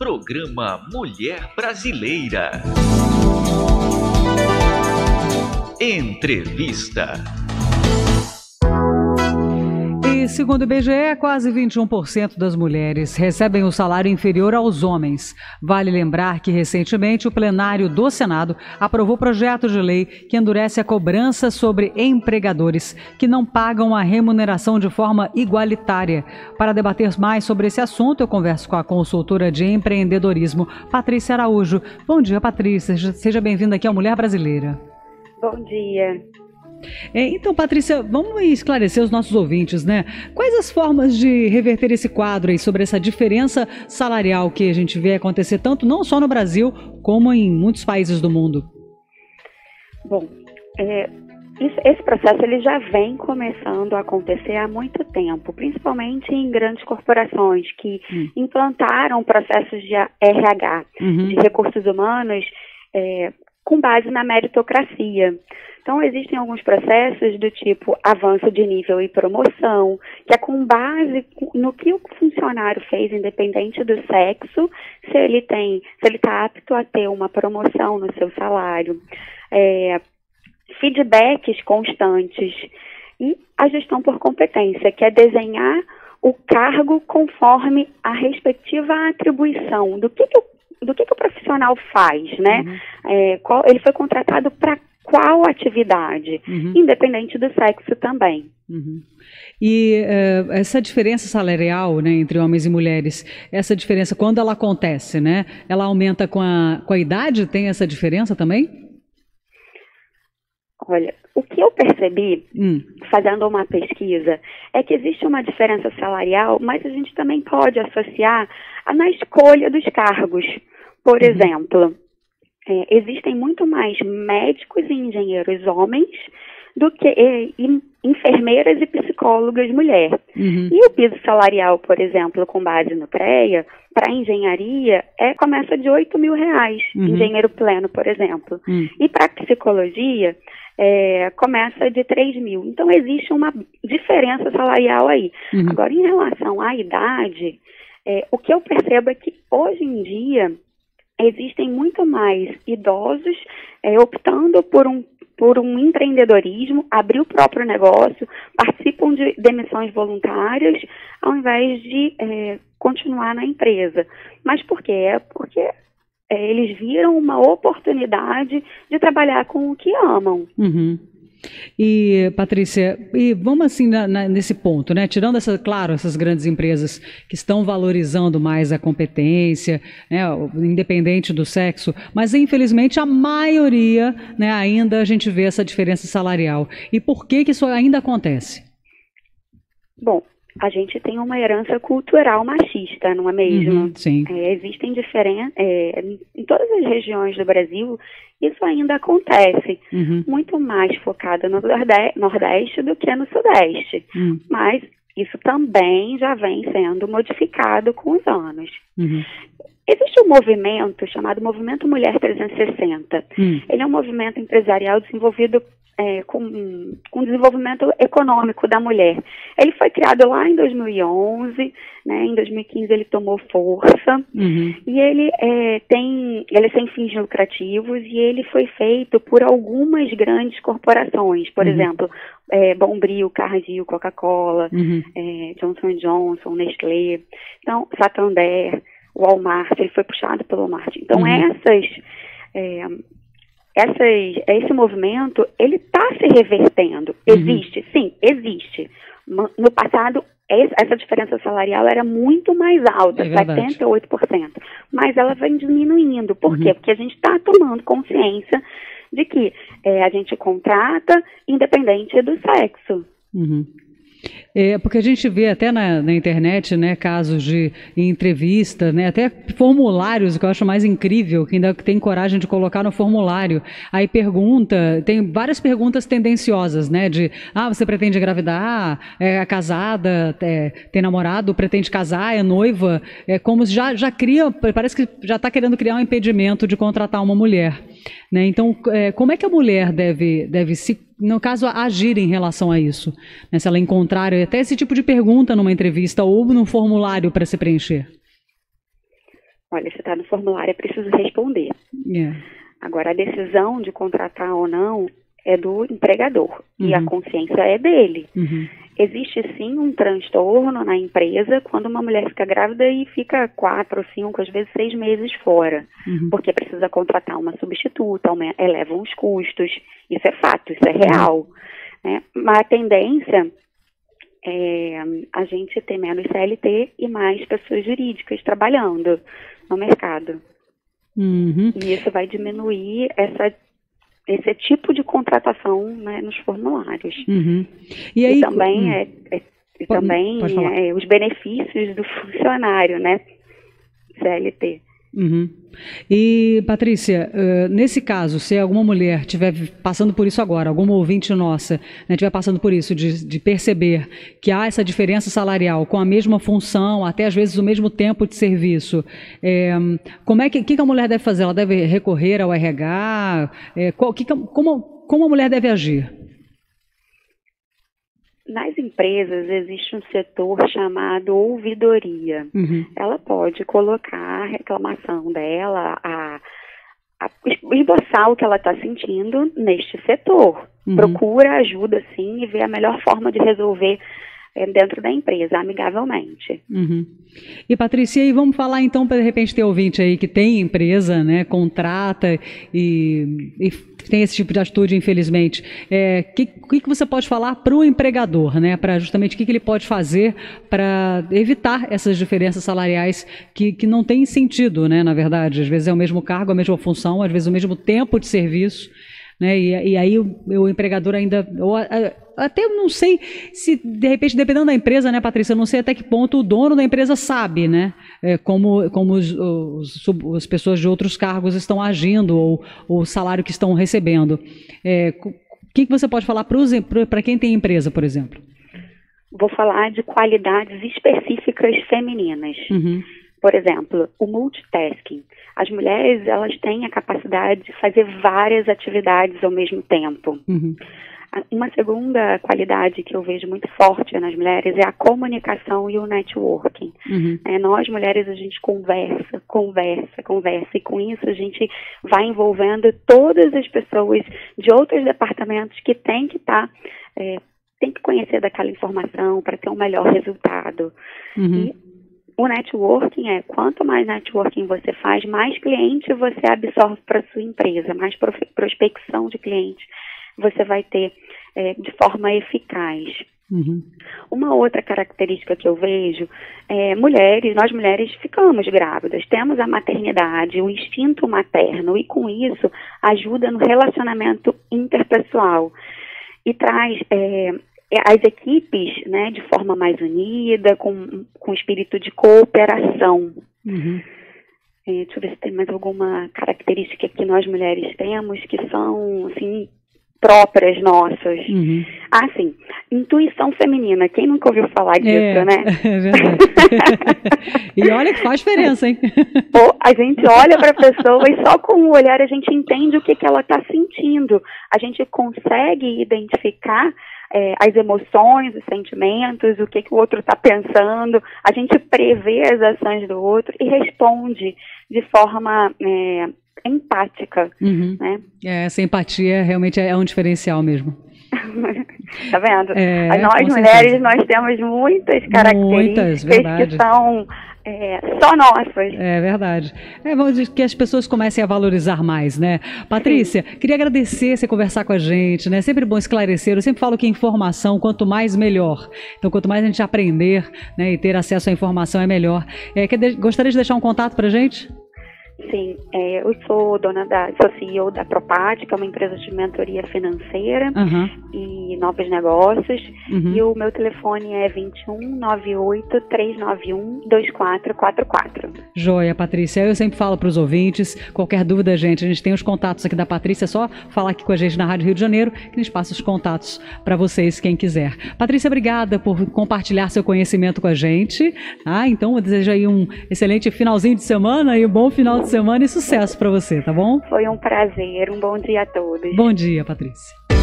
Programa Mulher Brasileira. Entrevista. E segundo o IBGE, quase 21% das mulheres recebem o salário inferior aos homens. Vale lembrar que, recentemente, o plenário do Senado aprovou projeto de lei que endurece a cobrança sobre empregadores que não pagam a remuneração de forma igualitária. Para debater mais sobre esse assunto, eu converso com a consultora de empreendedorismo, Patrícia Araújo. Bom dia, Patrícia. Seja bem-vinda aqui ao Mulher Brasileira. Bom dia. Então, Patrícia, vamos esclarecer os nossos ouvintes, né? Quais as formas de reverter esse quadro aí sobre essa diferença salarial que a gente vê acontecer tanto não só no Brasil, como em muitos países do mundo? Bom, esse processo ele já vem começando a acontecer há muito tempo, principalmente em grandes corporações que implantaram processos de RH, de recursos humanos, com base na meritocracia. Então, existem alguns processos do tipo avanço de nível e promoção, que é com base no que o funcionário fez, independente do sexo, se ele está apto a ter uma promoção no seu salário, feedbacks constantes e a gestão por competência, que é desenhar o cargo conforme a respectiva atribuição do que o profissional faz, né? Ele foi contratado para qual atividade, independente do sexo também. E essa diferença salarial, né, entre homens e mulheres, essa diferença, quando ela acontece, né, ela aumenta com a idade? Tem essa diferença também? Olha, o que eu percebi, fazendo uma pesquisa, é que existe uma diferença salarial, mas a gente também pode associar na escolha dos cargos. Por exemplo, existem muito mais médicos e engenheiros homens do que enfermeiras e psicólogas mulheres. E o piso salarial, por exemplo, com base no CREA, para engenharia, começa de R$8 mil, engenheiro pleno, por exemplo. E para psicologia, começa de 3 mil. Então, existe uma diferença salarial aí. Agora, em relação à idade, o que eu percebo é que, hoje em dia, existem muito mais idosos optando por um empreendedorismo, abrir o próprio negócio, participam de demissões voluntárias, ao invés de continuar na empresa. Mas por quê? Porque eles viram uma oportunidade de trabalhar com o que amam. E, Patrícia, vamos assim nesse ponto, né? Tirando essas grandes empresas que estão valorizando mais a competência, né, independente do sexo, mas infelizmente a maioria, né, ainda a gente vê essa diferença salarial. E por que isso ainda acontece? Bom, a gente tem uma herança cultural machista, não é mesmo? Sim. Existem diferenças em todas as regiões do Brasil. Isso ainda acontece, muito mais focada no Nordeste do que no Sudeste. Mas isso também já vem sendo modificado com os anos. Existe um movimento chamado Movimento Mulher 360. Ele é um movimento empresarial desenvolvido com o desenvolvimento econômico da mulher. Ele foi criado lá em 2011, né, em 2015 ele tomou força, e ele é sem fins lucrativos, e ele foi feito por algumas grandes corporações, por exemplo, Bombril, Cargill, Coca-Cola, Johnson & Johnson, Nestlé, então, Santander, Walmart, ele foi puxado pelo Walmart. Então, esse movimento, ele está se revertendo. Existe? Sim, existe. No passado, essa diferença salarial era muito mais alta, 78%. Mas ela vem diminuindo. Por quê? Porque a gente está tomando consciência de que a gente contrata independente do sexo. Porque a gente vê até na internet, né, casos de entrevista, né, até formulários, que eu acho mais incrível, que ainda tem coragem de colocar no formulário. Aí tem várias perguntas tendenciosas, né, de, você pretende engravidar, é casada, tem namorado, pretende casar, é noiva, como já cria, parece que já está querendo criar um impedimento de contratar uma mulher, né? Então, como é que a mulher deve se, no caso, agir em relação a isso? Né? Se ela encontrar até esse tipo de pergunta numa entrevista ou num formulário para se preencher. olha, se está no formulário, é preciso responder. Agora, a decisão de contratar ou não é do empregador e a consciência é dele. Existe sim um transtorno na empresa quando uma mulher fica grávida e fica 4, 5, às vezes 6 meses fora, porque precisa contratar uma substituta, elevam os custos, isso é fato, isso é real. Né? Mas a tendência é a gente ter menos CLT e mais pessoas jurídicas trabalhando no mercado. E isso vai diminuir esse tipo de contratação, né, nos formulários. E aí, também os benefícios do funcionário, né, CLT. E, Patrícia, nesse caso, se alguma mulher estiver passando por isso agora, alguma ouvinte nossa, né, estiver passando por isso, de perceber que há essa diferença salarial com a mesma função, até às vezes o mesmo tempo de serviço, como é que a mulher deve fazer? Ela deve recorrer ao RH? Como a mulher deve agir? Nas empresas existe um setor chamado ouvidoria. Ela pode colocar a reclamação dela, esboçar o que ela está sentindo neste setor. Procura ajuda, sim, e vê a melhor forma de resolver dentro da empresa, amigavelmente. E, Patrícia, e vamos falar então, para de repente ter ouvinte aí que tem empresa, né, contrata e tem esse tipo de atitude, infelizmente. O que você pode falar para o empregador, né, para justamente o que ele pode fazer para evitar essas diferenças salariais que não tem sentido, né, na verdade. Às vezes é o mesmo cargo, a mesma função, às vezes o mesmo tempo de serviço, né, e aí o empregador ainda... Até eu não sei se, de repente, dependendo da empresa, né, Patrícia, eu não sei até que ponto o dono da empresa sabe, né, como as pessoas de outros cargos estão agindo ou o salário que estão recebendo. O que você pode falar para quem tem empresa, por exemplo? Vou falar de qualidades específicas femininas. Por exemplo, o multitasking. As mulheres, elas têm a capacidade de fazer várias atividades ao mesmo tempo. Uma segunda qualidade que eu vejo muito forte nas mulheres é a comunicação e o networking. Nós, mulheres, a gente conversa, e com isso a gente vai envolvendo todas as pessoas de outros departamentos que têm que tem que conhecer daquela informação para ter um melhor resultado. E o networking quanto mais networking você faz, mais cliente você absorve para sua empresa, mais prospecção de clientes você vai ter de forma eficaz. Uma outra característica que eu vejo nós mulheres ficamos grávidas, temos a maternidade, o instinto materno, e com isso ajuda no relacionamento interpessoal e traz as equipes, né, de forma mais unida, com espírito de cooperação. Deixa eu ver se tem mais alguma característica que nós mulheres temos que são, assim, próprias nossas. Sim, intuição feminina. Quem nunca ouviu falar disso, né? É verdade. E olha que faz diferença, hein? A gente olha para a pessoa e só com o olhar a gente entende o que ela está sentindo. A gente consegue identificar as emoções, os sentimentos, o que o outro está pensando. A gente prevê as ações do outro e responde de forma empática, né? Essa empatia realmente é um difereal mesmo. Tá vendo? Nós mulheres, nós temos muitas características que são só nossas. É verdade. Vamos dizer que as pessoas comecem a valorizar mais, né? Patrícia, queria agradecer você conversar com a gente, né? Sempre bom esclarecer. Eu sempre falo que informação, quanto mais, melhor. Então, quanto mais a gente aprender, né, e ter acesso à informação, é melhor. Gostaria de deixar um contato pra gente? Sim, eu sou CEO da Propad, que é uma empresa de mentoria financeira e novos negócios, e o meu telefone é 2198-391-2444. Joia, Patrícia. Eu sempre falo para os ouvintes, qualquer dúvida, gente, a gente tem os contatos aqui da Patrícia, é só falar aqui com a gente na Rádio Rio de Janeiro, que a gente passa os contatos para vocês, quem quiser. Patrícia, obrigada por compartilhar seu conhecimento com a gente. Então, eu desejo aí um excelente finalzinho de semana e um bom final de semana e sucesso para você, tá bom? Foi um prazer, um bom dia a todos. Bom dia, Patrícia.